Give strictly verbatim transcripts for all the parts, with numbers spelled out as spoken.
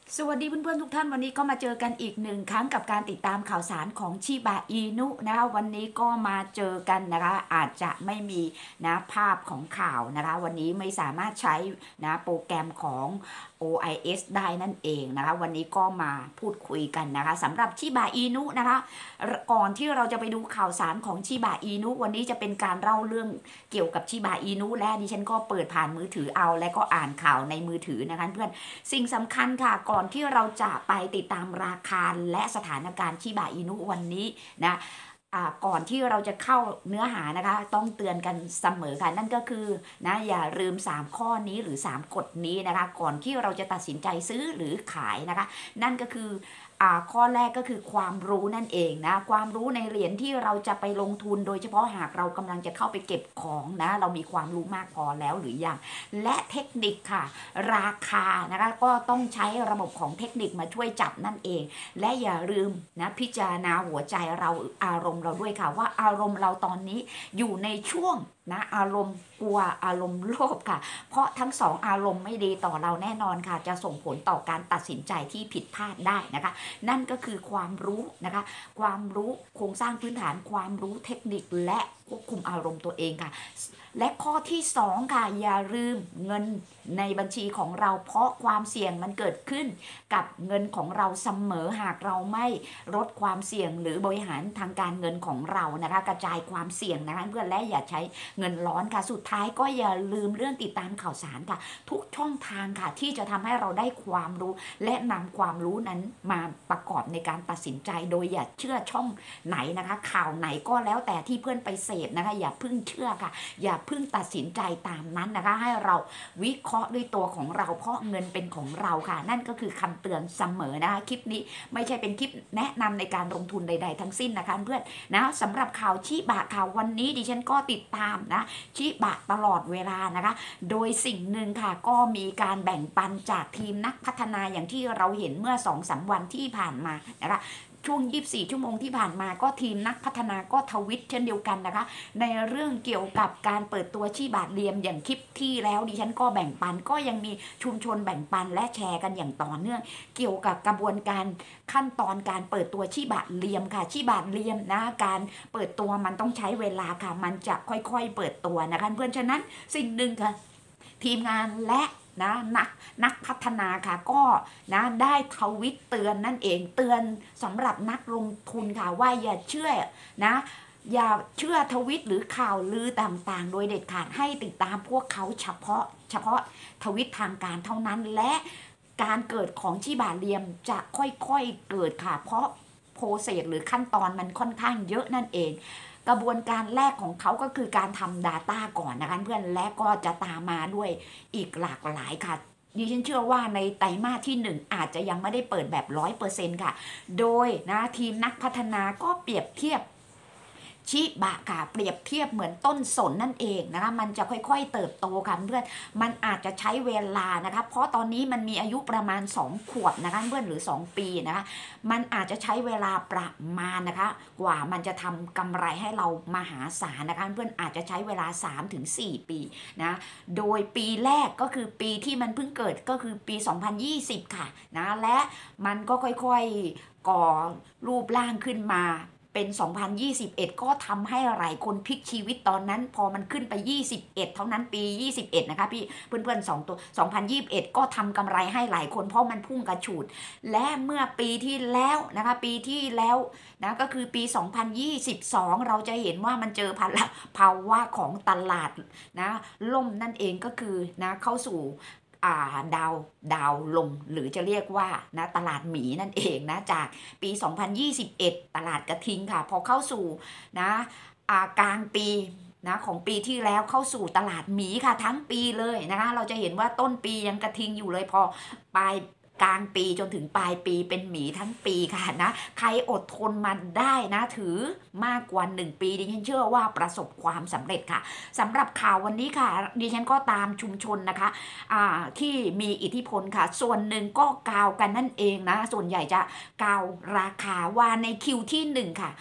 สวัสดีเพื่อนๆทุกท่านวันนี้ก็มาเจอกันอีกหนึ่งครั้งกับการติดตามข่าวสารของชิบะอินุนะคะวันนี้ก็มาเจอกันนะคะอาจจะไม่มีนะภาพของข่าวนะคะวันนี้ไม่สามารถใช้นะโปรแกรมของ โอ ไอ เอส ได้นั่นเองนะคะวันนี้ก็มาพูดคุยกันนะคะสำหรับชิบะอินุนะคะก่อนที่เราจะไปดูข่าวสารของชิบะอินุวันนี้จะเป็นการเล่าเรื่องเกี่ยวกับชิบะอินุและดิฉันก็เปิดผ่านมือถือเอาและก็อ่านข่าวในมือถือนะคะเพื่อนสิ่งสำคัญค่ะก่อนที่เราจะไปติดตามราคาและสถานการณ์ชิบะอินุวันนี้นะก่อนที่เราจะเข้าเนื้อหานะคะต้องเตือนกันเสมอค่ะนั่นก็คือนะอย่าลืมสามข้อนี้หรือสามกฎนี้นะคะก่อนที่เราจะตัดสินใจซื้อหรือขายนะคะนั่นก็คือข้อแรกก็คือความรู้นั่นเองนะความรู้ในเหรียญที่เราจะไปลงทุนโดยเฉพาะหากเรากำลังจะเข้าไปเก็บของนะเรามีความรู้มากพอแล้วหรือยังและเทคนิคค่ะราคานะคะก็ต้องใช้ระบบของเทคนิคมาช่วยจับนั่นเองและอย่าลืมนะพิจารณาหัวใจเราอารมณ์เราด้วยค่ะว่าอารมณ์เราตอนนี้อยู่ในช่วงนะอารมณ์กลัวอารมณ์โลภค่ะเพราะทั้งสองอารมณ์ไม่ดีต่อเราแน่นอนค่ะจะส่งผลต่อการตัดสินใจที่ผิดพลาดได้นะคะนั่นก็คือความรู้นะคะความรู้โครงสร้างพื้นฐานความรู้เทคนิคและควบคุมอารมณ์ตัวเองค่ะและข้อที่สองค่ะอย่าลืมเงินในบัญชีของเราเพราะความเสี่ยงมันเกิดขึ้นกับเงินของเราเสมอหากเราไม่ลดความเสี่ยงหรือบริหารทางการเงินของเรานะคะกระจายความเสี่ยงนะคะเพื่อนและอย่าใช้เงินร้อนค่ะสุดท้ายก็อย่าลืมเรื่องติดตามข่าวสารค่ะทุกช่องทางค่ะที่จะทำให้เราได้ความรู้และนำความรู้นั้นมาประกอบในการตัดสินใจโดยอย่าเชื่อช่องไหนนะคะข่าวไหนก็แล้วแต่ที่เพื่อนไปเสพนะคะอย่าพึ่งเชื่อค่ะอย่าพึ่งตัดสินใจตามนั้นนะคะให้เราวิเคราะห์ด้วยตัวของเราเพราะเงินเป็นของเราค่ะนั่นก็คือคำเตือนเสมอนะคะคลิปนี้ไม่ใช่เป็นคลิปแนะนำในการลงทุนใดๆทั้งสิ้นนะคะเพื่อนนะสำหรับข่าวชิบะข่าววันนี้ดิฉันก็ติดตามนะชิบะตลอดเวลานะคะโดยสิ่งหนึ่งค่ะก็มีการแบ่งปันจากทีมนักพัฒนาอย่างที่เราเห็นเมื่อ สองถึงสาม วันที่ผ่านมานะคะช่วงยี่สิบสี่ชั่วโมงที่ผ่านมาก็ทีมนักพัฒนาก็ทวิตเช่นเดียวกันนะคะในเรื่องเกี่ยวกับการเปิดตัวชีบาทเรียมอย่างคลิปที่แล้วดิฉันก็แบ่งปันก็ยังมีชุมชนแบ่งปันและแชร์กันอย่างต่อเนื่องเกี่ยวกับกระบวนการขั้นตอนการเปิดตัวชีบาทเรียมค่ะชีบาทเรียมนะการเปิดตัวมันต้องใช้เวลาค่ะมันจะค่อยๆเปิดตัวนะคะเพื่อนฉะนั้นสิ่งหนึ่งค่ะทีมงานและนะนักนักพัฒนาค่ะก็นะได้ทวิตเตือนนั่นเองเตือนสำหรับนักลงทุนค่ะว่าอย่าเชื่อนะอย่าเชื่อทวิตหรือข่าวลือต่างๆโดยเด็ดขาดให้ติดตามพวกเขาเฉพาะเฉพาะทวิตทางการเท่านั้นและการเกิดของชิบาเรียมจะค่อยๆเกิดค่ะเพราะโปรเซสหรือขั้นตอนมันค่อนข้างเยอะนั่นเองกระบวนการแรกของเขาก็คือการทำ Data ก่อนนะคะเพื่อนและก็จะตามมาด้วยอีกหลากหลายค่ะดิฉันเชื่อว่าในไตรมาสที่หนึ่งอาจจะยังไม่ได้เปิดแบบ ร้อยเปอร์เซ็นต์ ค่ะโดยนะทีมนักพัฒนาก็เปรียบเทียบชิบะค่ะเปรียบเทียบเหมือนต้นสนนั่นเองนะคะมันจะค่อยๆเติบโตค่ะเพื่อนมันอาจจะใช้เวลานะคะเพราะตอนนี้มันมีอายุประมาณสองขวบนะคะเพื่อนหรือสองปีนะคะมันอาจจะใช้เวลาประมาณนะคะกว่ามันจะทำกำไรให้เรามหาศาลนะคะเพื่อนอาจจะใช้เวลา สามถึงสี่ ปีนะโดยปีแรกก็คือปีที่มันเพิ่งเกิดก็คือปีสองพันยี่สิบค่ะนะและมันก็ค่อยๆก่อรูปร่างขึ้นมาเป็น สองพันยี่สิบเอ็ด ก็ทำให้หลายคนพลิกชีวิตตอนนั้นพอมันขึ้นไปยี่สิบเอ็ดเท่านั้นปียี่สิบเอ็ดนะคะพี่เพื่อนๆสองตัวสองพันยี่สิบเอ็ดก็ทำกำไรให้หลายคนเพราะมันพุ่งกระฉูดและเมื่อปีที่แล้วนะคะปีที่แล้วนะก็คือปีสองพันยี่สิบสองเราจะเห็นว่ามันเจอภาวะของตลาดนะล่มนั่นเองก็คือนะเข้าสู่ดาวดาวลงหรือจะเรียกว่านะตลาดหมีนั่นเองนะจากปีสองพันยี่สิบเอ็ดตลาดกระทิงค่ะพอเข้าสู่นะกลางปีนะของปีที่แล้วเข้าสู่ตลาดหมีค่ะทั้งปีเลยนะคะเราจะเห็นว่าต้นปียังกระทิงอยู่เลยพอปลายกลางปีจนถึงปลายปีเป็นหมีทั้งปีค่ะนะใครอดทนมาได้นะถือมากกว่าหนึ่งปีดิฉันเชื่อว่าประสบความสำเร็จค่ะสำหรับข่าววันนี้ค่ะดิฉันก็ตามชุมชนนะคะที่มีอิทธิพลค่ะส่วนหนึ่งก็กาวกันนั่นเองนะส่วนใหญ่จะกาวราคาว่าในคิวที่หนึ่งค่ะ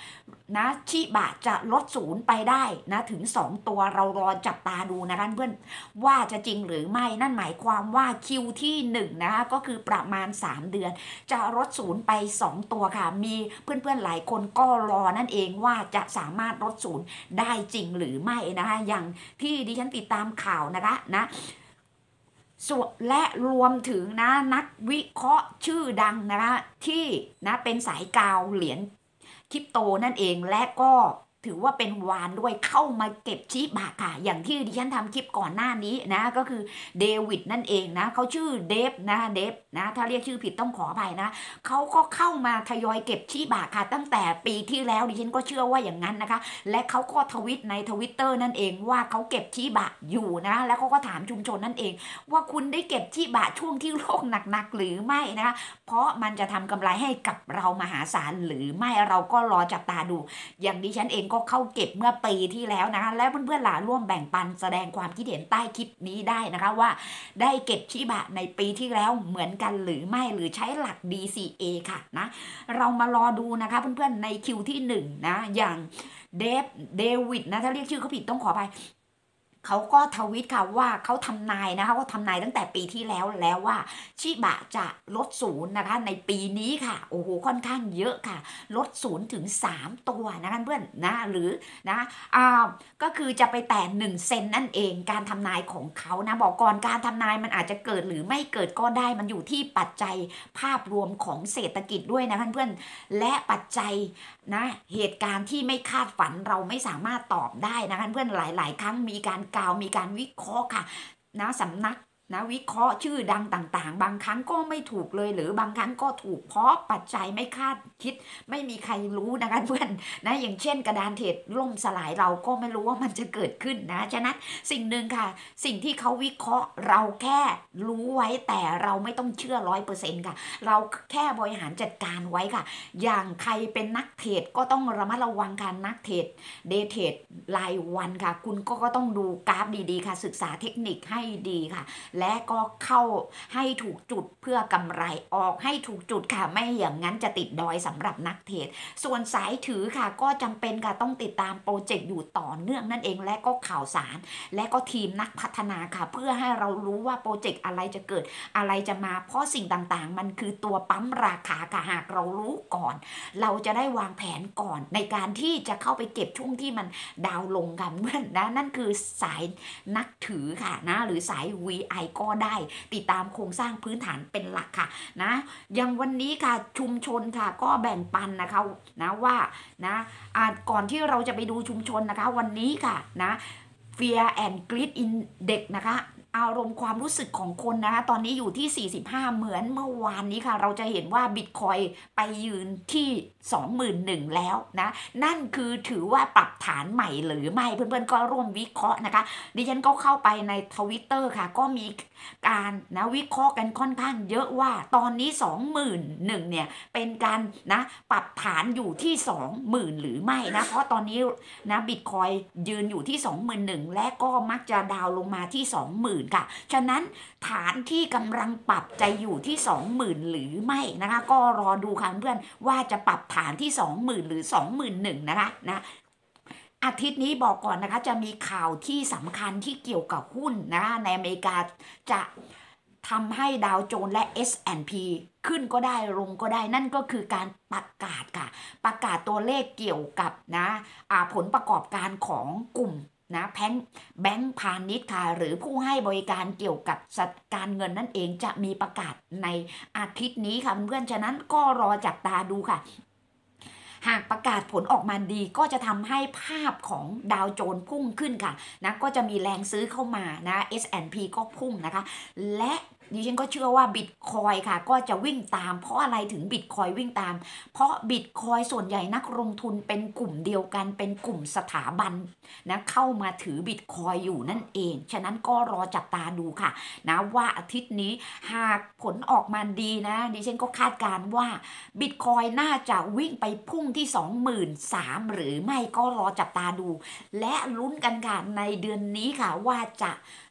นะชิบะจะลดศูนย์ไปได้นะถึงสองตัวเรารอจับตาดูนะคะเพื่อนว่าจะจริงหรือไม่นั่นหมายความว่าคิวที่หนึ่งนะคะก็คือประมาณสามเดือนจะลดศูนย์ไปสองตัวค่ะมีเพื่อนๆหลายคนก็รอนั่นเองว่าจะสามารถลดศูนย์ได้จริงหรือไม่นะคะอย่างที่ดิฉันติดตามข่าวนะคะนะส่วนและรวมถึงนะนักวิเคราะห์ชื่อดังนะคะที่นะเป็นสายกาวเหรียญคริปโตนั่นเองและก็ถือว่าเป็นวานด้วยเข้ามาเก็บชิบะค่ะอย่างที่ดิฉันทำคลิปก่อนหน้านี้นะก็คือเดวิดนั่นเองนะเขาชื่อเดฟนะเดฟนะถ้าเรียกชื่อผิดต้องขออภัยนะเขาก็เข้ามาทยอยเก็บชิบะค่ะตั้งแต่ปีที่แล้วดิฉันก็เชื่อว่าอย่างนั้นนะคะและเขาก็ทวิตในทวิตเตอร์นั่นเองว่าเขาเก็บชิบะอยู่นะแล้วเขาก็ถามชุมชนนั่นเองว่าคุณได้เก็บชิบะช่วงที่โลกหนักๆหรือไม่นะคะเพราะมันจะทำกำไรให้กับเรามหาศาลหรือไม่เราก็รอจับตาดูอย่างดิฉันเองก็เข้าเก็บเมื่อปีที่แล้วนะคะแล้วเพื่อนๆหลานร่วมแบ่งปันแสดงความคิดเห็นใต้คลิปนี้ได้นะคะว่าได้เก็บชิบะในปีที่แล้วเหมือนกันหรือไม่หรือใช้หลัก ดี ซี เอ ค่ะนะเรามารอดูนะคะเพื่อนๆในคิวที่หนึ่งนะอย่างเดฟเดวิดนะถ้าเรียกชื่อเขาผิดต้องขออภัยเขาก็ทวิตค่ะว่าเขาทำนายนะคะเขาทำนายตั้งแต่ปีที่แล้วแล้วว่าชิบะจะลดศูนย์นะคะในปีนี้ค่ะโอ้โหค่อนข้างเยอะค่ะลดศูนย์ถึงสามตัวนะคะเพื่อนนะหรือนะอ่าก็คือจะไปแต่หนึ่งเซนนั่นเองการทำนายของเขานะบอกก่อนการทำนายมันอาจจะเกิดหรือไม่เกิดก็ได้มันอยู่ที่ปัจจัยภาพรวมของเศรษฐกิจด้วยนะเพื่อนๆและปัจจัยนะเหตุการณ์ที่ไม่คาดฝันเราไม่สามารถตอบได้นะคะเพื่อนหลายๆครั้งมีการกล่าวมีการวิเคราะห์ค่ะนะสำนักนะวิเคราะห์ชื่อดังต่างๆบางครั้งก็ไม่ถูกเลยหรือบางครั้งก็ถูกเพราะปัจจัยไม่คาดคิดไม่มีใครรู้นะคะเพื่อนนะอย่างเช่นกระดานเทรดล่มสลายเราก็ไม่รู้ว่ามันจะเกิดขึ้นนะฉะนั้นสิ่งหนึ่งค่ะสิ่งที่เขาวิเคราะห์เราแค่รู้ไว้แต่เราไม่ต้องเชื่อร้อยเปอร์เซ็นต์ค่ะเราแค่บริหารจัดการไว้ค่ะอย่างใครเป็นนักเทรดก็ต้องระมัดระวังการนักเทรดเดย์เทรดรายวันค่ะคุณก็ก็ต้องดูกราฟดีๆค่ะศึกษาเทคนิคให้ดีค่ะและก็เข้าให้ถูกจุดเพื่อกำไรออกให้ถูกจุดค่ะไม่อย่างนั้นจะติดดอยสำหรับนักเทรดส่วนสายถือค่ะก็จำเป็นค่ะต้องติดตามโปรเจกต์อยู่ต่อเนื่องนั่นเองและก็ข่าวสารและก็ทีมนักพัฒนาค่ะเพื่อให้เรารู้ว่าโปรเจกต์อะไรจะเกิดอะไรจะมาเพราะสิ่งต่างๆมันคือตัวปั๊มราคาค่ะหากเรารู้ก่อนเราจะได้วางแผนก่อนในการที่จะเข้าไปเก็บช่วงที่มันดาวลงค่ะเพื่อนนะนั่นคือสายนักถือค่ะนะหรือสาย วี ไอ ก็ได้ติดตามโครงสร้างพื้นฐานเป็นหลักค่ะนะอย่างวันนี้ค่ะชุมชนค่ะก็แบ่งปันนะคะนะว่านะก่อนที่เราจะไปดูชุมชนนะคะวันนี้ค่ะนะ Fear and Greed Index นะคะอารมณ์ความรู้สึกของคนนะคะตอนนี้อยู่ที่สี่สิบห้าเหมือนเมื่อวานนี้ค่ะเราจะเห็นว่าบิตคอยไปยืนที่ สองหมื่นหนึ่งพัน แล้วนะนั่นคือถือว่าปรับฐานใหม่หรือไม่เพื่อนๆก็ร่วมวิเคราะห์นะคะดิฉันก็เข้าไปใน ทวิตเตอร์ ค่ะก็มีการนะวิเคราะห์กันค่อนข้างเยอะว่าตอนนี้ สองหมื่นหนึ่งพัน เนี่ยเป็นการนะปรับฐานอยู่ที่ สองหมื่น หรือไม่นะเพราะตอนนี้นะบิตคอยยืนอยู่ที่ สองหมื่นหนึ่งพัน และก็มักจะดาวลงมาที่ สองหมื่นค่ะฉะนั้นฐานที่กำลังปรับจะอยู่ที่ สองหมื่น หรือไม่นะคะก็รอดูค่ะเพื่อนว่าจะปรับฐานที่ สองหมื่น หรือ สองหมื่นหนึ่งพัน นะคะนะอาทิตย์นี้บอกก่อนนะคะจะมีข่าวที่สำคัญที่เกี่ยวกับหุ้นนะคะในอเมริกาจะทำให้ดาวโจนส์และ เอส แอนด์ พี ขึ้นก็ได้ลงก็ได้นั่นก็คือการประกาศค่ะประกาศตัวเลขเกี่ยวกับนะผลประกอบการของกลุ่มนะแพงแบงก์พาณิชย์ค่ะหรือผู้ให้บริการเกี่ยวกับการเงินนั่นเองจะมีประกาศในอาทิตย์นี้ค่ะเพื่อนๆฉะนั้นก็รอจับตาดูค่ะหากประกาศผลออกมาดีก็จะทำให้ภาพของดาวโจนส์พุ่งขึ้นค่ะนะก็จะมีแรงซื้อเข้ามานะ เอส แอนด์ พี ก็พุ่งนะคะและดิฉันก็เชื่อว่าบิตคอยค่ะก็จะวิ่งตามเพราะอะไรถึงบิตคอยวิ่งตามเพราะบิตคอยส่วนใหญ่นักลงทุนเป็นกลุ่มเดียวกันเป็นกลุ่มสถาบันนะเข้ามาถือบิตคอยอยู่นั่นเองฉะนั้นก็รอจับตาดูค่ะนะว่าอาทิตย์นี้หากผลออกมาดีนะดิฉันก็คาดการณ์ว่าบิตคอยน่าจะวิ่งไปพุ่งที่ สองหมื่นสามพัน หรือไม่ก็รอจับตาดูและลุ้นกันค่ะในเดือนนี้ค่ะว่าจะ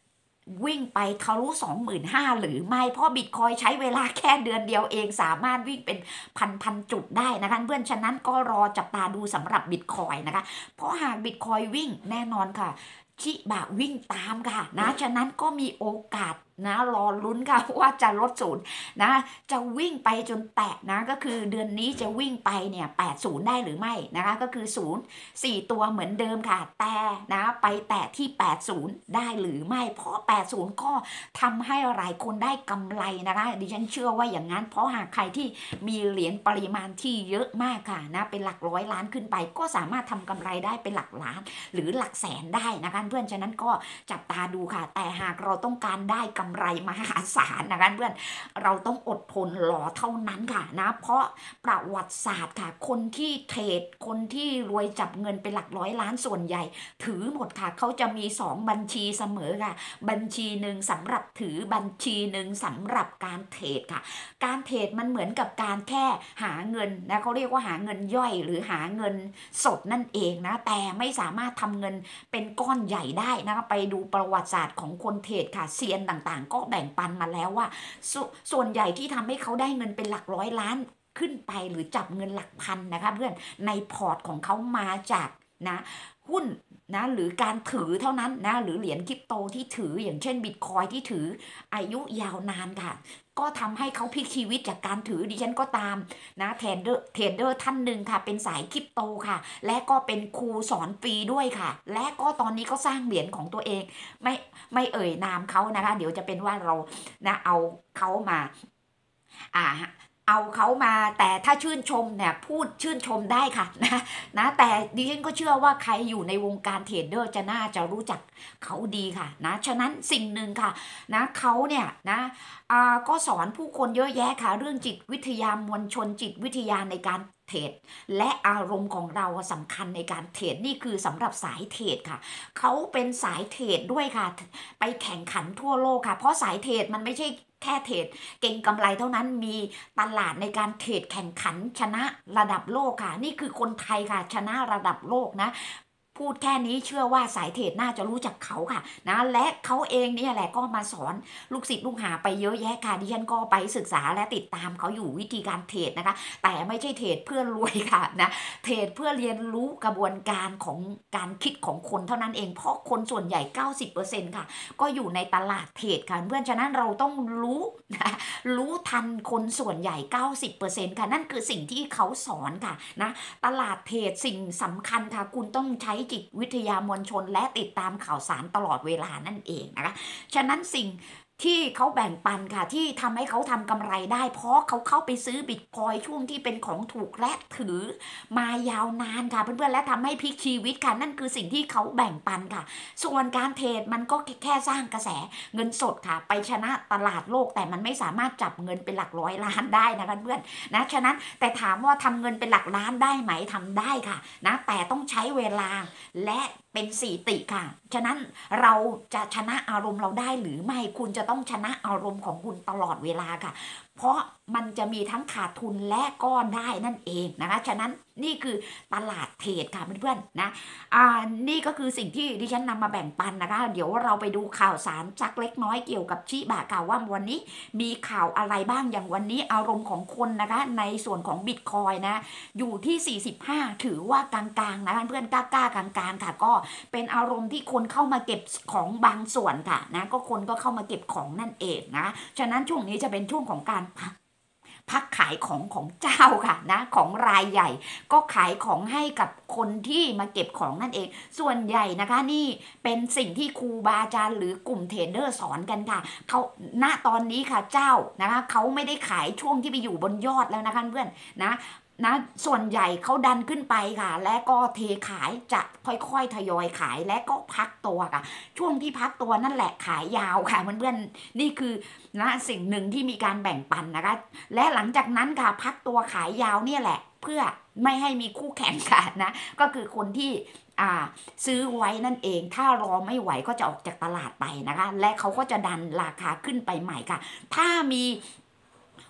วิ่งไปทะลุ สองหมื่นห้าพัน หรือไม่เพราะบิตคอยใช้เวลาแค่เดือนเดียวเองสามารถวิ่งเป็นพันพันจุดได้นะคะเพื่อนฉะนั้นก็รอจับตาดูสำหรับบิตคอยนะคะเพราะหากบิตคอยวิ่งแน่นอนค่ะชิบะวิ่งตามค่ะนะฉะนั้นก็มีโอกาสนะรอลุ้นค่ะว่าจะลดศูนย์นะจะวิ่งไปจนแตะนะก็คือเดือนนี้จะวิ่งไปเนี่ยแปดสิบได้หรือไม่นะคะก็คือศูนย์ สี่ตัวเหมือนเดิมค่ะแต่นะไปแตะที่แปดสิบได้หรือไม่เพราะแปดสิบก็ทำให้หลายคนได้กำไรนะคะดิฉันเชื่อว่าอย่างนั้นเพราะหากใครที่มีเหรียญปริมาณที่เยอะมากค่ะนะเป็นหลักร้อยล้านขึ้นไปก็สามารถทำกำไรได้เป็นหลักล้านหรือหลักแสนได้นะคะเพื่อนฉะนั้นก็จับตาดูค่ะแต่หากเราต้องการได้กำไรมหาศาลนะคะเพื่อนเราต้องอดทนรอเท่านั้นค่ะนะเพราะประวัติศาสตร์ค่ะคนที่เทรดคนที่รวยจับเงินเป็นหลักร้อยล้านส่วนใหญ่ถือหมดค่ะเขาจะมีสองบัญชีเสมอค่ะบัญชีหนึ่งสำหรับถือบัญชีหนึ่งสำหรับการเทรดค่ะการเทรดมันเหมือนกับการแค่หาเงินนะเขาเรียกว่าหาเงินย่อยหรือหาเงินสดนั่นเองนะแต่ไม่สามารถทำเงินเป็นก้อนใหญ่ได้นะคะไปดูประวัติศาสตร์ของคนเทรดค่ะเซียนต่างๆก็แบ่งปันมาแล้วว่าสส่วนใหญ่ที่ทำให้เขาได้เงินเป็นหลักร้อยล้านขึ้นไปหรือจับเงินหลักพันนะคะเพื่อนในพอร์ตของเขามาจากนะหุ้นนะหรือการถือเท่านั้นนะหรือเหรียญคริปโตที่ถืออย่างเช่นบิตคอยที่ถืออายุยาวนานค่ะก็ทำให้เขาพลิกชีวิตจากการถือดิฉันก็ตามนะเทรดเดอร์เทรดเดอร์ท่านหนึ่งค่ะเป็นสายคริปโตค่ะและก็เป็นครูสอนฟรีด้วยค่ะและก็ตอนนี้ก็สร้างเหรียญของตัวเองไม่ไม่เอ่ยนามเขานะคะเดี๋ยวจะเป็นว่าเรานะเอาเขามาอ่าเอาเขามาแต่ถ้าชื่นชมเนี่ยพูดชื่นชมได้ค่ะนะนะแต่ดิฉันก็เชื่อว่าใครอยู่ในวงการเทรดเดอร์จะน่าจะรู้จักเขาดีค่ะนะฉะนั้นสิ่งหนึ่งค่ะนะเขาเนี่ยนะอ่าก็สอนผู้คนเยอะแยะค่ะเรื่องจิตวิทยามวลชนจิตวิทยาในการเทรดและอารมณ์ของเราสำคัญในการเทรดนี่คือสำหรับสายเทรดค่ะเขาเป็นสายเทรดด้วยค่ะไปแข่งขันทั่วโลกค่ะเพราะสายเทรดมันไม่ใช่แค่เทรดเก่งกำไรเท่านั้นมีตลาดในการเทรดแข่งขันชนะระดับโลกค่ะนี่คือคนไทยค่ะชนะระดับโลกนะพูดแค่นี้เชื่อว่าสายเทรดน่าจะรู้จักเขาค่ะนะและเขาเองเนี่ยแหละก็มาสอนลูกศิษย์ลูกหาไปเยอะแยะค่ะดิฉันก็ไปศึกษาและติดตามเขาอยู่วิธีการเทรดนะคะแต่ไม่ใช่เทรดเพื่อรวยค่ะนะเทรดเพื่อเรียนรู้กระบวนการของการคิดของคนเท่านั้นเองเพราะคนส่วนใหญ่ เก้าสิบเปอร์เซ็นต์ ค่ะก็อยู่ในตลาดเทรดค่ะเพื่อนฉะนั้นเราต้องรู้นะรู้ทันคนส่วนใหญ่ เก้าสิบเปอร์เซ็นต์ ค่ะนั่นคือสิ่งที่เขาสอนค่ะนะตลาดเทรดสิ่งสำคัญค่ะคุณต้องใช้จิตวิทยามวลชนและติดตามข่าวสารตลอดเวลานั่นเองนะคะฉะนั้นสิ่งที่เขาแบ่งปันค่ะที่ทำให้เขาทำกำไรได้เพราะเขาเข้าไปซื้อบิตคอยช่วงที่เป็นของถูกและถือมายาวนานค่ะเพื่อนๆและทำให้พลิกชีวิตค่ะนั่นคือสิ่งที่เขาแบ่งปันค่ะส่วนการเทรดมันก็แค่สร้างกระแสเงินสดค่ะไปชนะตลาดโลกแต่มันไม่สามารถจับเงินเป็นหลักร้อยล้านได้นะคะเพื่อนนะฉะนั้นแต่ถามว่าทำเงินเป็นหลักล้านได้ไหมทำได้ค่ะนะแต่ต้องใช้เวลาและเป็นสี่ติค่ะฉะนั้นเราจะชนะอารมณ์เราได้หรือไม่คุณจะต้องชนะอารมณ์ของคุณตลอดเวลาค่ะเพราะมันจะมีทั้งขาดทุนและก็ได้นั่นเองนะคะฉะนั้นนี่คือตลาดเทรดค่ะเพื่อนๆนะอ่านี่ก็คือสิ่งที่ดิฉันนำมาแบ่งปันนะคะเดี๋ยวเราไปดูข่าวสารสักเล็กน้อยเกี่ยวกับชิบะค่ะว่าวันนี้มีข่าวอะไรบ้างอย่างวันนี้อารมณ์ของคนนะคะในส่วนของบิตคอยนะอยู่ที่สี่สิบห้าถือว่ากลางๆนะเพื่อนๆกล้าๆกลางๆค่ะก็เป็นอารมณ์ที่คนเข้ามาเก็บของบางส่วนค่ะนะก็คนก็เข้ามาเก็บของนั่นเองนะฉะนั้นช่วงนี้จะเป็นช่วงของการพักพักขายของของเจ้าค่ะนะของรายใหญ่ก็ขายของให้กับคนที่มาเก็บของนั่นเองส่วนใหญ่นะคะนี่เป็นสิ่งที่ครูบาอาจารย์หรือกลุ่มเทรดเดอร์สอนกันค่ะเขาณตอนนี้ค่ะเจ้านะคะเขาไม่ได้ขายช่วงที่ไปอยู่บนยอดแล้วนะคะเพื่อนนะนะส่วนใหญ่เขาดันขึ้นไปค่ะและก็เทขายจะค่อยๆทยอยขายและก็พักตัวค่ะช่วงที่พักตัวนั่นแหละขายยาวค่ะเพื่อนๆนี่คือนะสิ่งหนึ่งที่มีการแบ่งปันนะคะและหลังจากนั้นค่ะพักตัวขายยาวเนี่ยแหละเพื่อไม่ให้มีคู่แข่งค่ะนะก็คือคนที่อ่าซื้อไว้นั่นเองถ้ารอไม่ไหวก็จะออกจากตลาดไปนะคะและเขาก็จะดันราคาขึ้นไปใหม่ค่ะถ้ามี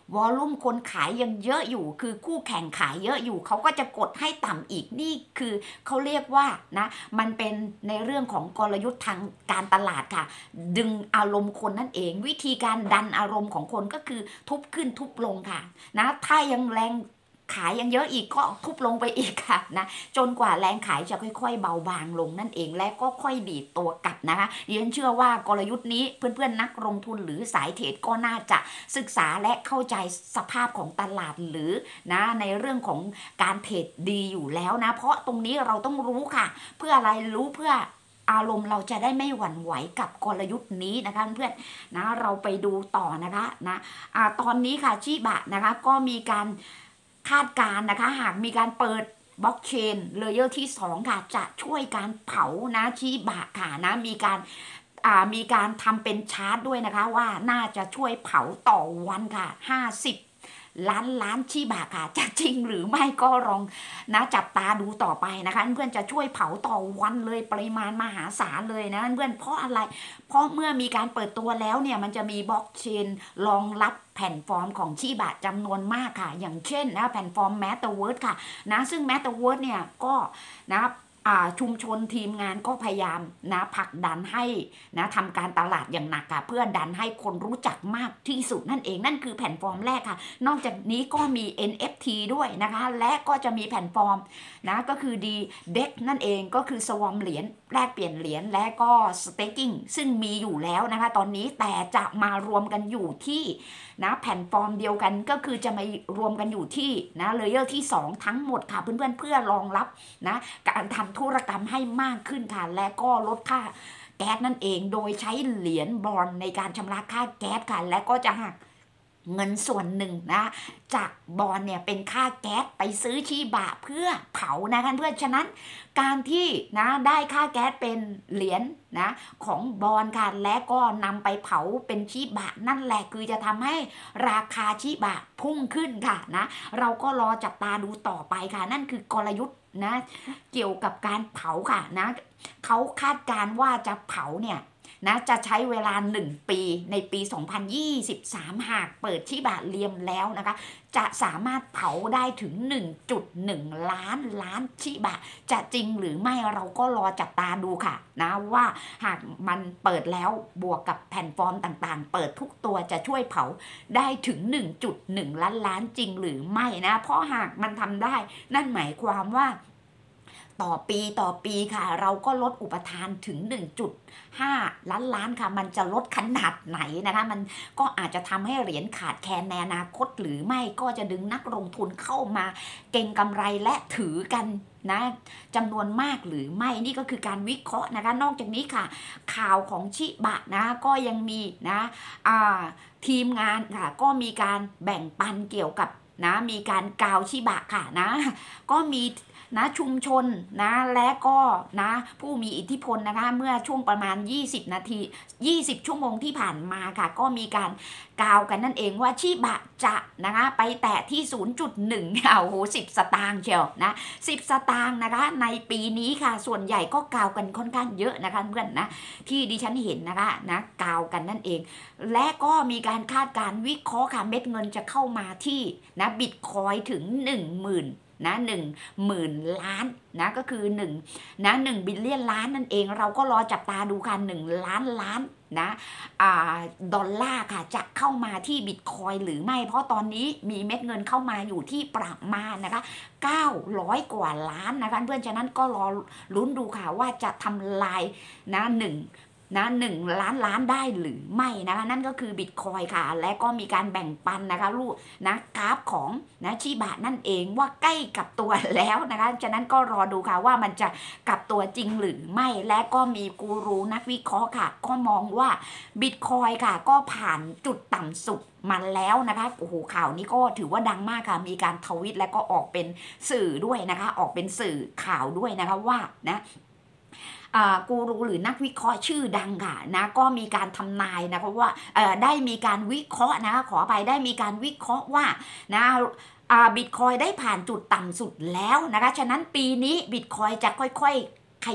วอลลุ่มคนขายยังเยอะอยู่คือคู่แข่งขายเยอะอยู่เขาก็จะกดให้ต่ำอีกนี่คือเขาเรียกว่านะมันเป็นในเรื่องของกลยุทธ์ทางการตลาดค่ะดึงอารมณ์คนนั่นเองวิธีการดันอารมณ์ของคนก็คือทุบขึ้นทุบลงค่ะนะถ้ายังแรงขายยังเยอะอีกก็ทุบลงไปอีกค่ะนะจนกว่าแรงขายจะค่อยๆเบาบางลงนั่นเองและก็ค่อยดีดตัวกลับนะคะดิฉันเชื่อว่ากลยุทธ์นี้เพื่อนๆนักลงทุนหรือสายเทรดก็น่าจะศึกษาและเข้าใจสภาพของตลาดหรือนะในเรื่องของการเทรดดีอยู่แล้วนะเพราะตรงนี้เราต้องรู้ค่ะเพื่ออะไรรู้เพื่ออารมณ์เราจะได้ไม่หวั่นไหวกับกลยุทธ์นี้นะคะเพื่อนนะเราไปดูต่อนะคะนะอ่าตอนนี้ค่ะชิบะนะคะก็มีการคาดการณ์นะคะหากมีการเปิดบล็อกเชนเลเยอร์ที่สองค่ะจะช่วยการเผานะชิบะค่ะนะมีการอ่ามีการทำเป็นชาร์ตด้วยนะคะว่าน่าจะช่วยเผาต่อวันค่ะห้าสิบล้านล้านชิบะค่ะจะจริงหรือไม่ก็ลองนะจับตาดูต่อไปนะคะเพื่อนจะช่วยเผาต่อวันเลยปริมาณมหาศาลเลยนะเพื่อนเพราะอะไรเพราะเมื่อมีการเปิดตัวแล้วเนี่ยมันจะมีบล็อกเชนรองรับแผ่นฟอร์มของชิบะจำนวนมากค่ะอย่างเช่นนะแผ่นฟอร์ม Metaverse ค่ะนะซึ่ง Metaverse เนี่ยก็นะชุมชนทีมงานก็พยายามนะผลักดันให้นะทำการตลาดอย่างหนักค่ะเพื่อดันให้คนรู้จักมากที่สุดนั่นเองนั่นคือแผ่นฟอร์มแรกค่ะนอกจากนี้ก็มี เอ็น เอฟ ที ด้วยนะคะและก็จะมีแผ่นฟอร์มนะก็คือ ดี เด็ก นั่นเองก็คือสวอมเหรียญแลกเปลี่ยนเหรียญและก็ staking ซึ่งมีอยู่แล้วนะคะตอนนี้แต่จะมารวมกันอยู่ที่นะแผ่นฟอร์มเดียวกันก็คือจะมารวมกันอยู่ที่นะเลเยอร์ที่สองทั้งหมดค่ะเพื่อนๆเพื่อรองรับนะการทำธุรกรรมให้มากขึ้นค่ะและก็ลดค่าแก๊สนั่นเองโดยใช้เหรียญบอลในการชำระค่าแก๊สค่ะและก็จะหักเงินส่วนหนึ่งนะจากบอลเนี่ยเป็นค่าแก๊สไปซื้อชีบะเพื่อเผานะคะเพื่อนฉะนั้นการที่นะได้ค่าแก๊สเป็นเหรียญนะของบอลค่ะและก็นำไปเผาเป็นชีบะนั่นแหละคือจะทำให้ราคาชีบะพุ่งขึ้นค่ะนะเราก็รอจับตาดูต่อไปค่ะนั่นคือกลยุทธ์นะเกี่ยวกับการเผาค่ะนะเขาคาดการว่าจะเผาเนี่ยนะจะใช้เวลาหนึ่งปีในปีสองพันยี่สิบสามหากเปิดชิบะเลียมแล้วนะคะจะสามารถเผาได้ถึง หนึ่งจุดหนึ่ง ล้านล้านชิบะจะจริงหรือไม่เราก็รอจับตาดูค่ะนะว่าหากมันเปิดแล้วบวกกับแผ่นฟอร์มต่างๆเปิดทุกตัวจะช่วยเผาได้ถึง หนึ่งจุดหนึ่ง ล้านล้านจริงหรือไม่นะเพราะหากมันทำได้นั่นหมายความว่าต่อปีต่อปีค่ะเราก็ลดอุปทานถึง หนึ่งจุดห้า ล้านล้านค่ะมันจะลดขนาดไหนนะคะมันก็อาจจะทำให้เหรียญขาดแคลนในอนาคตหรือไม่ก็จะดึงนักลงทุนเข้ามาเก็งกำไรและถือกันนะจำนวนมากหรือไม่นี่ก็คือการวิเคราะห์นะคะนอกจากนี้ค่ะข่าวของชิบะนะก็ยังมีนะทีมงานค่ะก็มีการแบ่งปันเกี่ยวกับนะมีการกาวชิบะค่ะนะก็มีนะชุมชนนะและก็นะผู้มีอิทธิพลนะคะเมื่อช่วงประมาณยี่สิบนาทียี่สิบชั่วโมงที่ผ่านมาค่ะก็มีการกาวกันนั่นเองว่าชิบะจะนะคะไปแตะที่ ศูนย์จุดหนึ่ง โอ้โหสิบสตางค์เชียวนะสิบสตางค์นะคะในปีนี้ค่ะส่วนใหญ่ก็กาวกันค่อนข้างเยอะนะคะเพื่อนนะที่ดิฉันเห็นนะคะนะกาวกันนั่นเองและก็มีการคาดการวิเคราะห์ค่ะเม็ดเงินจะเข้ามาที่นะบิตคอยถึง หนึ่งหมื่นนะหนึ่งหมื่นล้านนะก็คือหนึ่งนะหนึ่งบิลเลียนล้านนั่นเองเราก็รอจับตาดูค่ะหนึ่งล้านล้านนะอ่าดอลลาร์ค่ะจะเข้ามาที่บิตคอยหรือไม่เพราะตอนนี้มีเม็ดเงินเข้ามาอยู่ที่ประมาณนะคะเก้าร้อยกว่าล้านนะคะเพื่อนฉะนั้นก็รอลุ้นดูค่ะว่าจะทำลายนะหนึ่งนะหนึ่งล้านล้านได้หรือไม่นะคะนั่นก็คือบิตคอยค่ะและก็มีการแบ่งปันนะคะลูกนะกราฟของนะชิบะนั่นเองว่าใกล้กับตัวแล้วนะคะฉะนั้นก็รอดูค่ะว่ามันจะกลับตัวจริงหรือไม่และก็มีกูรูนักวิเคราะห์ค่ะก็มองว่าบิตคอยค่ะก็ผ่านจุดต่ำสุดมาแล้วนะคะโอ้โหข่าวนี้ก็ถือว่าดังมากค่ะมีการทวิตและก็ออกเป็นสื่อด้วยนะคะออกเป็นสื่อข่าวด้วยนะคะว่านะกูรูหรือนักวิเคราะห์ชื่อดังค่ะนะก็มีการทำนายนะคะว่าได้มีการวิเคราะห์นะคะขอไปได้มีการวิเคราะห์ว่านะบิตคอยได้ผ่านจุดต่ำสุดแล้วนะคะฉะนั้นปีนี้บิตคอยจะค่อยๆขยับ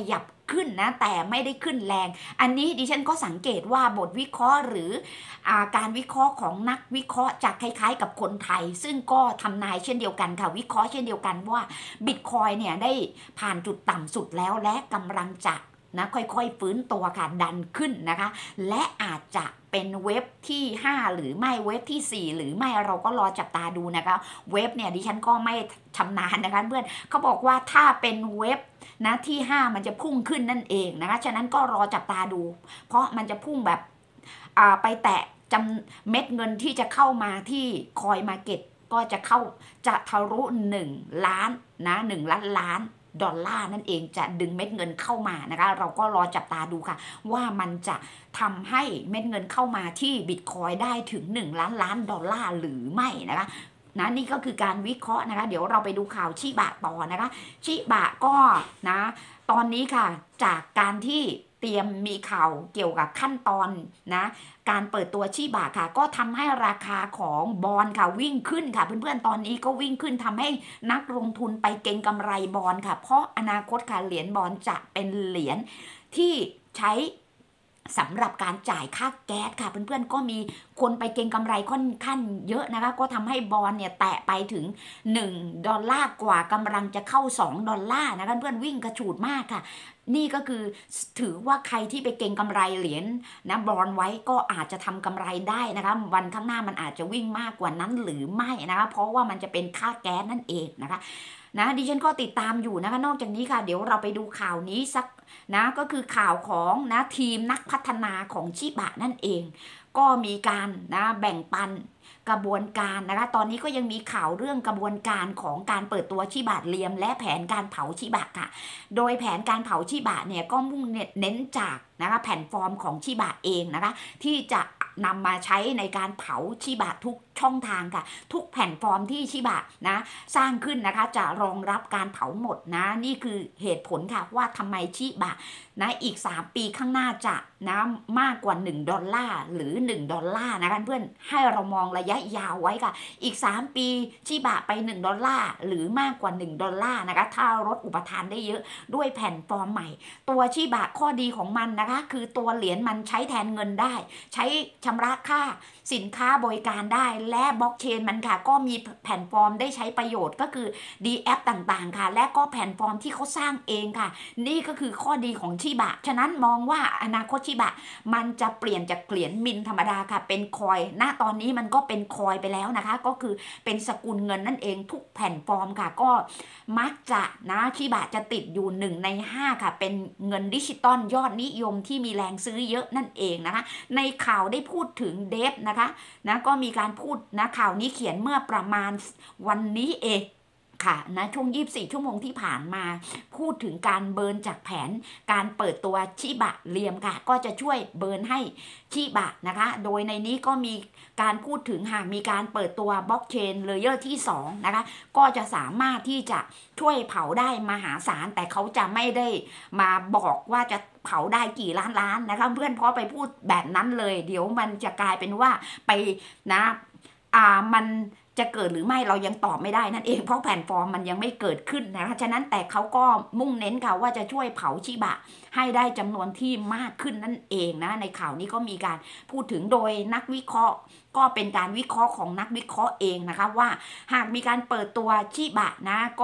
ขึ้นนะแต่ไม่ได้ขึ้นแรงอันนี้ดิฉันก็สังเกตว่าบทวิเคราะห์หรืออาการวิเคราะห์ของนักวิเคราะห์จะคล้ายๆกับคนไทยซึ่งก็ทำนายเช่นเดียวกันค่ะวิเคราะห์เช่นเดียวกันว่าบิตคอยเนี่ยได้ผ่านจุดต่ำสุดแล้วและกำลังจะนะค่อยๆฟื้นตัวค่ะดันขึ้นนะคะและอาจจะเป็นเว็บที่ห้าหรือไม่เว็บที่สี่หรือไม่เราก็รอจับตาดูนะคะเว็บเนี่ยดิฉันก็ไม่ชำนาญนะคะเพื่อนเขาบอกว่าถ้าเป็นเว็บนะที่ห้ามันจะพุ่งขึ้นนั่นเองนะคะฉะนั้นก็รอจับตาดูเพราะมันจะพุ่งแบบไปแตะจำเม็ดเงินที่จะเข้ามาที่คอยมาเก็ตก็จะเข้าจะทะลุหนึ่งล้านนะหนึ่งล้านล้านดอลลาร์นั่นเองจะดึงเม็ดเงินเข้ามานะคะเราก็รอจับตาดูค่ะว่ามันจะทำให้เม็ดเงินเข้ามาที่บิตคอยได้ถึงหนึ่งล้านล้านดอลลาร์หรือไม่นะคะนะนี่ก็คือการวิเคราะห์นะคะเดี๋ยวเราไปดูข่าวชิบะต่อนะคะชิบะก็นะตอนนี้ค่ะจากการที่เตรียมมีข่าวเกี่ยวกับขั้นตอนนะการเปิดตัวชิบะค่ะก็ทำให้ราคาของบอนด์ค่ะวิ่งขึ้นค่ะเพื่อนๆตอนนี้ก็วิ่งขึ้นทำให้นักลงทุนไปเก็งกำไรบอนด์ค่ะเพราะอนาคตค่ะเหรียญบอนด์จะเป็นเหรียญที่ใช้สำหรับการจ่ายค่าแก๊สค่ะเพื่อนๆก็มีคนไปเก็งกำไรค่อนข้างเยอะนะคะก็ทำให้บอนด์เนี่ยแตะไปถึงหนึ่งดอลลาร์กว่ากำลังจะเข้าสองดอลลาร์นะคะเพื่อนวิ่งกระฉูดมากค่ะนี่ก็คือถือว่าใครที่ไปเก็งกำไรเหรียญนะบอนด์ไว้ก็อาจจะทำกำไรได้นะคะวันข้างหน้ามันอาจจะวิ่งมากกว่านั้นหรือไม่นะคะเพราะว่ามันจะเป็นค่าแก๊สนั่นเองนะคะนะดิฉันก็ติดตามอยู่นะคะนอกจากนี้ค่ะเดี๋ยวเราไปดูข่าวนี้สักนะก็คือข่าวของนะทีมนักพัฒนาของชิบะนั่นเองก็มีการนะแบ่งปันกระบวนการนะคะตอนนี้ก็ยังมีข่าวเรื่องกระบวนการของการเปิดตัวชิบะเรียมและแผนการเผาชิบะค่ะโดยแผนการเผาชิบะเนี่ยก็มุ่งเน้นจากนะคะแผ่นฟอร์มของชิบะเองนะคะที่จะนำมาใช้ในการเผาชิบะทุกช่องทางค่ะทุกแผ่นฟอร์มที่ชิบะนะสร้างขึ้นนะคะจะรองรับการเผาหมดนะนี่คือเหตุผลค่ะว่าทำไมชิบะนะอีกสามปีข้างหน้าจะนะมากกว่าหนึ่งดอลลาร์หรือหนึ่งดอลลาร์นะคะเพื่อนให้เรามองระยะยาวไว้ค่ะอีกสามปีชิบะไปหนึ่งดอลลาร์หรือมากกว่าหนึ่งดอลลาร์นะคะถ้าลดอุปทานได้เยอะด้วยแผ่นฟอร์มใหม่ตัวชิบะข้อดีของมันนะคะคือตัวเหรียญมันใช้แทนเงินได้ใช้ชำระค่าสินค้าบริการได้และบล็อกเชนมันค่ะก็มีแผ่นฟอร์มได้ใช้ประโยชน์ก็คือ ดี แอป ต่างๆค่ะและก็แผ่นฟอร์มที่เขาสร้างเองค่ะนี่ก็คือข้อดีของชิบะฉะนั้นมองว่าอนาคตชิบะมันจะเปลี่ยนจากเหรียญมินธรรมดาค่ะเป็นคอยณตอนนี้มันก็เป็นคอยไปแล้วนะคะก็คือเป็นสกุลเงินนั่นเองทุกแผ่นฟอร์มค่ะก็มักจะนะชิบะจะติดอยู่หนึ่งในห้าค่ะเป็นเงินดิจิตอลยอดนิยมที่มีแรงซื้อเยอะนั่นเองนะคะในข่าวได้พูดถึงเดฟนะคะนะก็มีการพูดนะข่าวนี้เขียนเมื่อประมาณวันนี้เองค่ะนะช่วงยี่สิบสี่ชั่วโมงที่ผ่านมาพูดถึงการเบิร์นจากแผนการเปิดตัวชิบะเรียมค่ะก็จะช่วยเบิร์นให้ชิบะนะคะโดยในนี้ก็มีการพูดถึงหากมีการเปิดตัวบล็อกเชนเลเยอร์ที่สองนะคะก็จะสามารถที่จะช่วยเผาได้มหาศาลแต่เขาจะไม่ได้มาบอกว่าจะเผาได้กี่ล้านล้านนะคะเพื่อนเพราะไปพูดแบบนั้นเลยเดี๋ยวมันจะกลายเป็นว่าไปนะอ่ามันจะเกิดหรือไม่เรายังตอบไม่ได้นั่นเองเพราะแผ่นฟอร์มมันยังไม่เกิดขึ้นนะคะฉะนั้นแต่เขาก็มุ่งเน้นค่ะว่าจะช่วยเผาชิบะให้ได้จำนวนที่มากขึ้นนั่นเองนะในข่าวนี้ก็มีการพูดถึงโดยนักวิเคราะห์ก็เป็นการวิเคราะห์ของนักวิเคราะห์เองนะคะว่าหากมีการเปิดตัวชิบะนะก็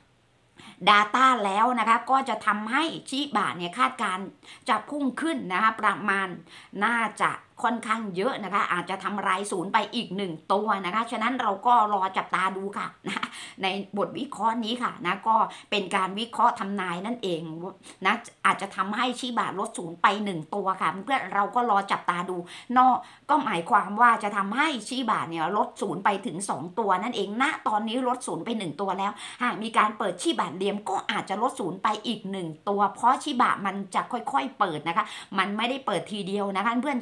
Data แล้วนะคะก็จะทำให้ชิบะเนี่ยคาดการจะพุ่งขึ้นนะคะประมาณน่าจะค่อนข้างเยอะนะคะอาจจะทำลายศูนย์ไปอีกหนึ่งตัวนะคะฉะนั้นเราก็รอจับตาดูค่ะนะในบทวิเคราะห์นี้ค่ะนะก็เป็นการวิเคราะห์ทำนายนั่นเองนะอาจจะทำให้ชิบะลดศูนย์ไปหนึ่งตัวค่ะเพื่อนเราก็รอจับตาดูนอกก็หมายความว่าจะทำให้ชิบะเนี่ยลดศูนย์ไปถึงสองตัวนั่นเองณตอนนี้ลดศูนย์ไปหนึ่งตัวแล้วหากมีการเปิดชิบะเรียมก็อาจจะลดศูนย์ไปอีกหนึ่งตัวเพราะชิบะมันจะค่อยๆเปิดนะคะมันไม่ได้เปิดทีเดียวนะคะเพื่อนฉะนั้น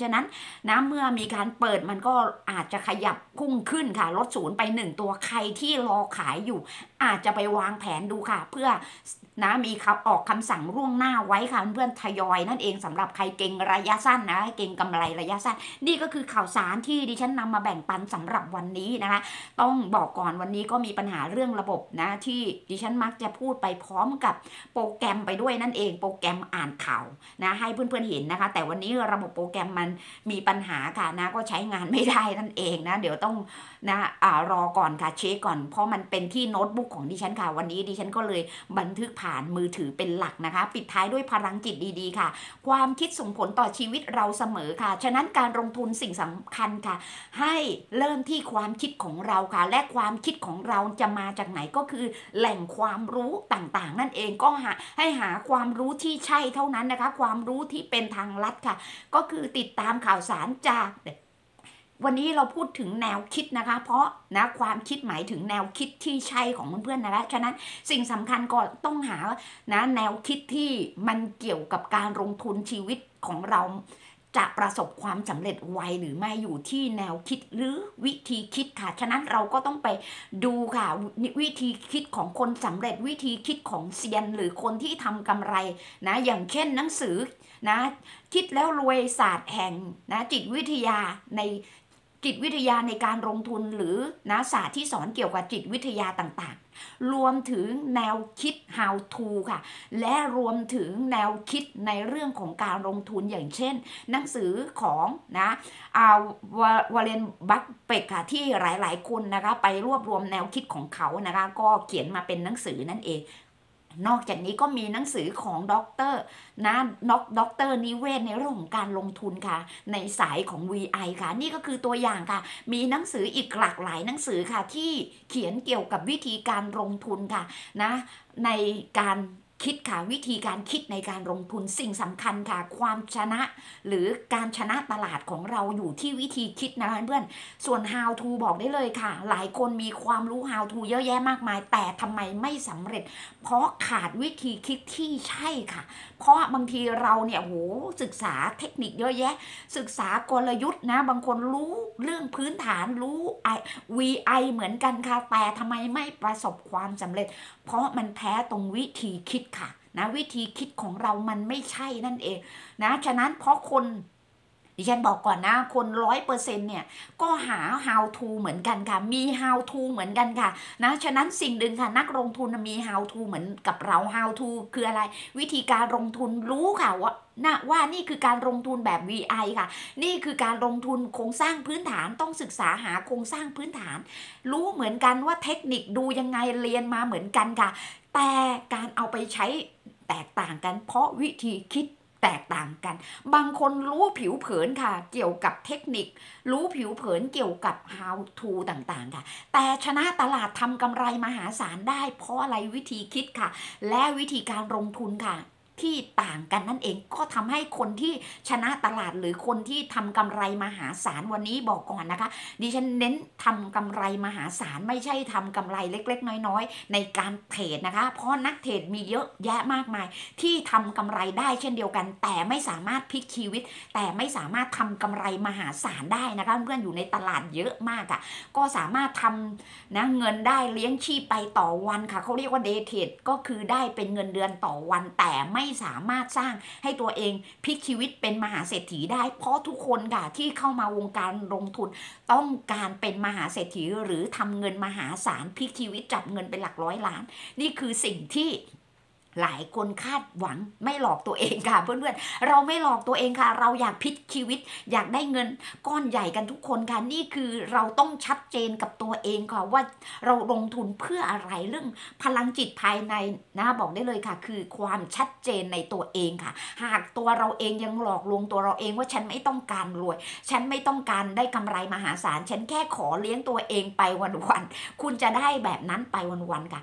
นะเมื่อมีการเปิดมันก็อาจจะขยับพุ่งขึ้นค่ะลดศูนย์ไปหนึ่งตัวใครที่รอขายอยู่อาจจะไปวางแผนดูค่ะเพื่อนะมีคำออกคำสั่งล่วงหน้าไว้ค่ะเพื่อนทยอยนั่นเองสำหรับใครเก่งระยะสั้นนะเก่งกำไรระยะสั้นนี่ก็คือข่าวสารที่ดิฉันนำมาแบ่งปันสำหรับวันนี้นะคะต้องบอกก่อนวันนี้ก็มีปัญหาเรื่องระบบนะที่ดิฉันมักจะพูดไปพร้อมกับโปรแกรมไปด้วยนั่นเองโปรแกรมอ่านข่าวนะให้เพื่อนๆเห็นนะคะแต่วันนี้ระบบโปรแกรมมันมีปัญหาค่ะนะก็ใช้งานไม่ได้นั่นเองนะเดี๋ยวต้องนะอ่ารอก่อนค่ะเช็คก่อนเพราะมันเป็นที่โน้ตบุ๊กของดิฉันค่ะวันนี้ดิฉันก็เลยบันทึกผ่านมือถือเป็นหลักนะคะปิดท้ายด้วยพลังจิตดีๆค่ะความคิดส่งผลต่อชีวิตเราเสมอค่ะฉะนั้นการลงทุนสิ่งสำคัญค่ะให้เริ่มที่ความคิดของเราค่ะและความคิดของเราจะมาจากไหนก็คือแหล่งความรู้ต่างๆนั่นเองก็หาให้หาความรู้ที่ใช่เท่านั้นนะคะความรู้ที่เป็นทางลัดค่ะก็คือติดตามข่าวสารจากวันนี้เราพูดถึงแนวคิดนะคะเพราะนะความคิดหมายถึงแนวคิดที่ใช่ของเพื่อนๆนะคะฉะนั้นสิ่งสำคัญก็ต้องหานะแนวคิดที่มันเกี่ยวกับการลงทุนชีวิตของเราจะประสบความสำเร็จไวหรือไม่อยู่ที่แนวคิดหรือวิธีคิดค่ะฉะนั้นเราก็ต้องไปดูค่ะวิธีคิดของคนสำเร็จวิธีคิดของเซียนหรือคนที่ทำกำไรนะอย่างเช่นหนังสือนะคิดแล้วรวยศาสตร์แห่งนะจิตวิทยาในจิตวิทยาในการลงทุนหรือนะศาสตร์ที่สอนเกี่ยวกับจิตวิทยาต่างๆรวมถึงแนวคิด how to ค่ะและรวมถึงแนวคิดในเรื่องของการลงทุนอย่างเช่นหนังสือของนะอ่าวาเลนบัฟเฟตต์ค่ะที่หลายๆคนนะคะไปรวบรวมแนวคิดของเขานะคะก็เขียนมาเป็นหนังสือนั่นเองนอกจากนี้ก็มีหนังสือของด็อกเตอร์นะน็อกด็อกเตอร์นิเวศในเรื่องของการลงทุนค่ะในสายของ วี ไอ ค่ะนี่ก็คือตัวอย่างค่ะมีหนังสืออีกหลากหลายหนังสือค่ะที่เขียนเกี่ยวกับวิธีการลงทุนค่ะนะในการคิดค่ะวิธีการคิดในการลงทุนสิ่งสำคัญค่ะความชนะหรือการชนะตลาดของเราอยู่ที่วิธีคิดนะคะเพื่อนส่วน how to บอกได้เลยค่ะหลายคนมีความรู้ how to เยอะแยะมากมายแต่ทำไมไม่สำเร็จเพราะขาดวิธีคิดที่ใช่ค่ะเพราะบางทีเราเนี่ยโหศึกษาเทคนิคเยอะแยะศึกษากลยุทธ์นะบางคนรู้เรื่องพื้นฐานรู้ วี ไอ เหมือนกันค่ะแต่ทำไมไม่ประสบความสำเร็จเพราะมันแพ้ตรงวิธีคิดค่ะนะวิธีคิดของเรามันไม่ใช่นั่นเองนะฉะนั้นเพราะคนดิฉันบอกก่อนนะคนร้อยเปอร์เซ็นต์เนี่ยก็หา how to เหมือนกันค่ะมี how to เหมือนกันค่ะนะฉะนั้นสิ่งหนึ่งค่ะนักลงทุนมี how to เหมือนกับเรา how to คืออะไรวิธีการลงทุนรู้ค่ะว่านะว่านี่คือการลงทุนแบบ วี ไอ ค่ะนี่คือการลงทุนโครงสร้างพื้นฐานต้องศึกษาหาโครงสร้างพื้นฐานรู้เหมือนกันว่าเทคนิคดูยังไงเรียนมาเหมือนกันค่ะแต่การเอาไปใช้แตกต่างกันเพราะวิธีคิดแตกต่างกันบางคนรู้ผิวเผินค่ะเกี่ยวกับเทคนิครู้ผิวเผินเกี่ยวกับ how to ต่างๆค่ะแต่ชนะตลาดทำกำไรมหาศาลได้เพราะอะไรวิธีคิดค่ะและวิธีการลงทุนค่ะที่ต่างกันนั่นเองก็ทำให้คนที่ชนะตลาดหรือคนที่ทำกำไรมหาศาลวันนี้บอกก่อนนะคะดิฉันเน้นทำกำไรมหาศาลไม่ใช่ทำกำไรเล็กๆน้อยๆในการเทรดนะคะเพราะนักเทรดมีเยอะแยะมากมายที่ทำกำไรได้เช่นเดียวกันแต่ไม่สามารถพลิกชีวิตแต่ไม่สามารถทำกำไรมหาศาลได้นะคะเพื่อนอยู่ในตลาดเยอะมากอ่ะก็สามารถทำนะเงินได้เลี้ยงชีพไปต่อวันค่ะเขาเรียกว่าเดย์เทรดก็คือได้เป็นเงินเดือนต่อวันแต่ไม่ไม่สามารถสร้างให้ตัวเองพลิกชีวิตเป็นมหาเศรษฐีได้เพราะทุกคนค่ะที่เข้ามาวงการลงทุนต้องการเป็นมหาเศรษฐีหรือทำเงินมหาศาลพลิกชีวิตจับเงินเป็นหลักร้อยล้านนี่คือสิ่งที่หลายคนคาดหวังไม่หลอกตัวเองค่ะเพื่อนๆเราไม่หลอกตัวเองค่ะเราอยากพลิกชีวิตอยากได้เงินก้อนใหญ่กันทุกคนค่ะนี่คือเราต้องชัดเจนกับตัวเองค่ะว่าเราลงทุนเพื่ออะไรเรื่องพลังจิตภายในนะบอกได้เลยค่ะคือความชัดเจนในตัวเองค่ะหากตัวเราเองยังหลอกลวงตัวเราเองว่าฉันไม่ต้องการรวยฉันไม่ต้องการได้กำไรมหาศาลฉันแค่ขอเลี้ยงตัวเองไปวันๆคุณจะได้แบบนั้นไปวันๆค่ะ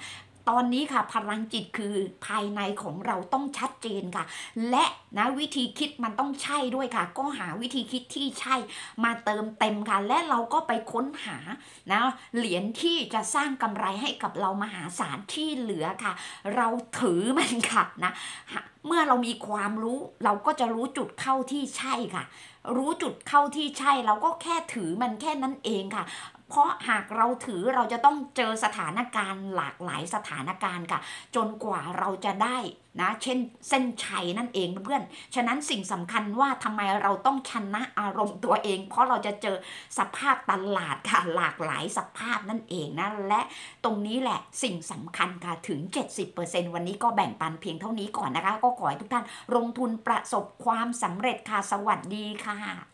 ตอนนี้ค่ะพลังจิตคือภายในของเราต้องชัดเจนค่ะและนะวิธีคิดมันต้องใช่ด้วยค่ะก็หาวิธีคิดที่ใช่มาเติมเต็มค่ะและเราก็ไปค้นหานะเหรียญที่จะสร้างกำไรให้กับเรามหาศาลที่เหลือค่ะเราถือมันค่ะนะเมื่อเรามีความรู้เราก็จะรู้จุดเข้าที่ใช่ค่ะรู้จุดเข้าที่ใช่เราก็แค่ถือมันแค่นั้นเองค่ะเพราะหากเราถือเราจะต้องเจอสถานการณ์หลากหลายสถานการณ์ค่ะจนกว่าเราจะได้นะเช่นเส้นชัยนั่นเองเพื่อนฉะนั้นสิ่งสำคัญว่าทำไมเราต้องชนะอารมณ์ตัวเอง เพราะเราจะเจอสภาพตลาดค่ะหลากหลายสภาพนั่นเองนะและตรงนี้แหละสิ่งสำคัญค่ะถึง เจ็ดสิบเปอร์เซ็นต์ วันนี้ก็แบ่งปันเพียงเท่านี้ก่อนนะคะก็ขอให้ทุกท่านลงทุนประสบความสำเร็จค่ะสวัสดีค่ะ